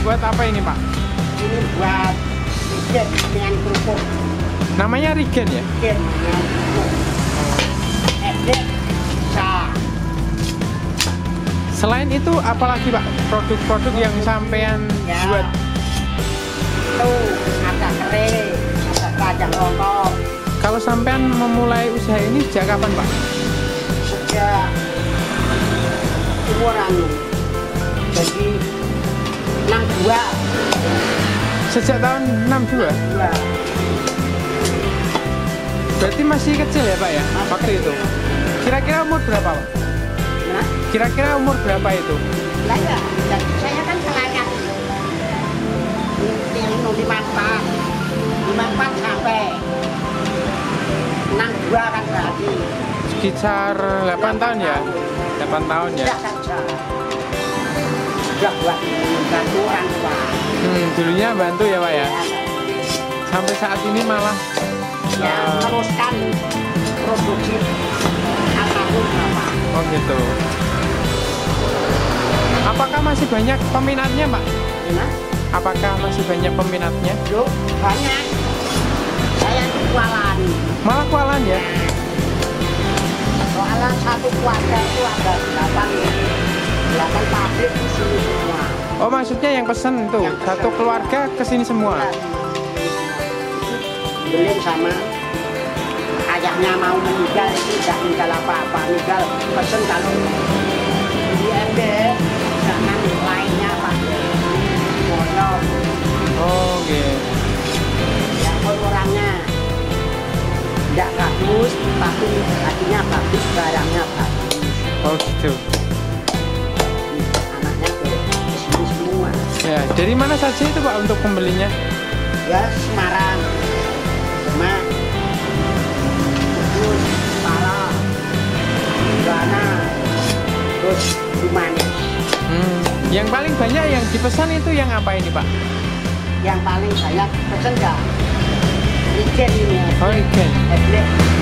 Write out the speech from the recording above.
buat apa ini, Pak? Ini buat regen dengan kerupuk. Namanya Regen ya? Regen dengan kerupuk. Edek bisa. Selain itu apalagi, Pak, produk-produk yang sampean Ya. buat? Itu ada kering, ada keranjang lontong. Kalau sampean memulai usaha ini sejak kapan, Pak? Sejak umur anu. Jadi 62. Sejak tahun 62? Dua. Berarti masih kecil ya, Pak ya? Masih Waktu kecil. itu. Kira-kira umur berapa, Pak? Nah, Kira-kira umur berapa itu? lah ya, dan saya kan selayan. Ini 54. 54 sampai 62 kan berarti. Sekitar 8 tahun ya? 8 tahun ya? Sudah kerja. Sudah buat membantu orang tua. Dulunya bantu ya, Pak ya? Sampai saat ini malah Ya, meneruskan produksi apapun Bapak. oh gitu. Apakah masih banyak peminatnya, Pak? Nah, Apakah masih banyak peminatnya? yuk, banyak. Saya itu kualan. Malah kualan ya? Soalnya satu keluarga itu ada 8 pabrik di sini semua. Oh, maksudnya yang pesen tuh Yang pesen. satu keluarga kesini semua. Belum sama ayahnya mau meninggal itu tidak meninggal apa-apa, meninggal pesen kalau di ember jangan lainnya pakai mono. Oh, oke. Ya kalau orangnya tidak bagus, tapi hatinya bagus, barangnya bagus. Oh gitu. Anaknya ke sini semua. Ya, dari mana saja itu, Pak, untuk pembelinya? Ya Semarang, Demak, terus Pala, Bana, terus Bumanis. Yang paling banyak yang dipesan itu yang apa ini, Pak? Yang paling banyak pesen ya Regen ini. Oh, Regen. Eblek.